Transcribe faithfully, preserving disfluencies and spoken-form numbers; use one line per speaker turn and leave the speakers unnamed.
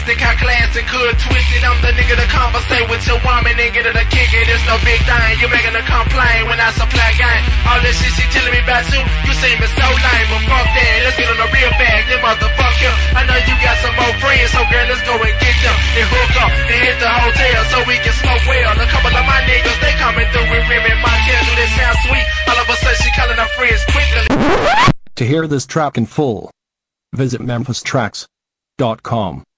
plastic, how classic, could twist it. I'm the nigga to conversate with your woman and get her to kick it. It's no big thing, you making her complain when I supply game. All this shit she telling me about you, you seem so lame. But fuck that, let's get on the real bag, then motherfucker. I know you got some more friends, so girl, let's go and get them. And hook up, and hit the hotel so we can smoke well. A couple of my niggas, they coming through with rim in my tail. Do this sound sweet? All of a sudden she calling her friends quickly.
To hear this track in full, visit memphis tracks dot com.